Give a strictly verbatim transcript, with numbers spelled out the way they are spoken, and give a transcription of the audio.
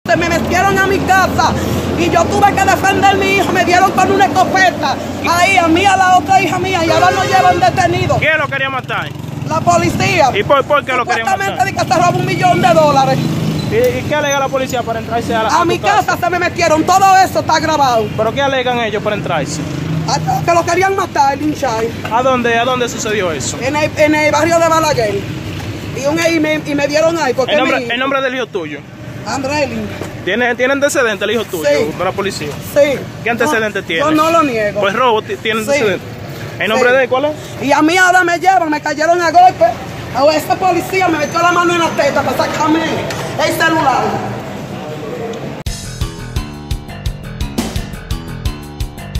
se me metieron a mi casa y yo tuve que defender a mi hijo, me dieron con una escopeta. Ahí, a mí, a la otra hija mía, y ahora lo llevan detenido. ¿Quién lo quería matar? La policía. ¿Y por, por qué lo quería matar? Supuestamente de que se robó un millón de dólares. ¿Y, y qué alega la policía para entrarse a la A, a mi casa? casa se me metieron, todo eso está grabado. ¿Pero qué alegan ellos para entrarse? A, que lo querían matar, linchar. ¿A dónde, a dónde sucedió eso? En el, en el barrio de Balaguer. Y, un, y, me, y me dieron ahí. Porque ¿El nombre, el nombre del hijo tuyo? Andrelin. ¿Tiene, ¿Tiene antecedentes el hijo tuyo Sí. de la policía? Sí. ¿Qué antecedentes no, tiene? Yo no lo niego. Pues robo tiene Sí. antecedentes. ¿El nombre Sí. de él cuál es? Y a mí ahora me llevan, me cayeron a golpe. Ese policía me metió la mano en la teta para sacarme el celular.